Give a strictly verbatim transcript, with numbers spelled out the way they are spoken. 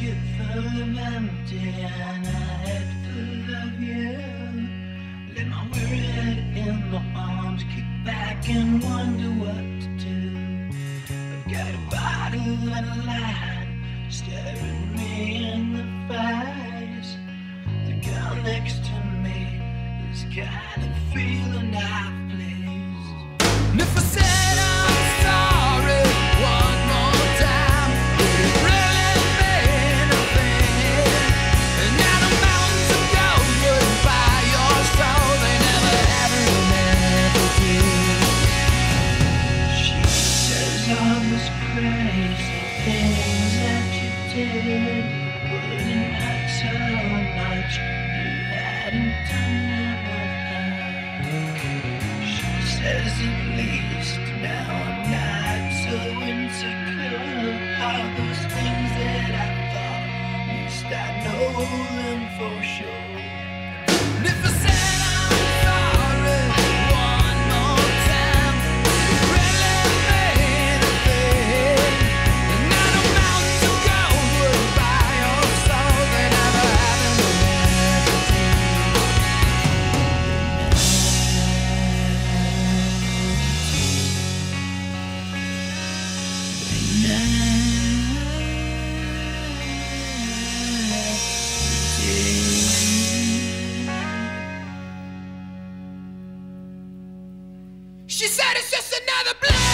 basket full of empty and a head full of you. Let my weary head in my arms, kick back and wonder what to do. I've got a bottle and a line staring me in the face. The girl next to me is kind of feeling I've pleased. And if I said I'm sorry one more time, would it really mean a thing? And now the mountains of gold wouldn't buy your soul, they never ever never did. She says all those crazy things that you did wouldn't hurt so much. You hadn't done that with her. She says at least now I'm not so insecure. All those things that I thought, at least I know them for sure. And if I said I'm sorry one more time, it really mean a thing. And now the mountains of gold would buy your soul, they never have and they never She said it's just another blow.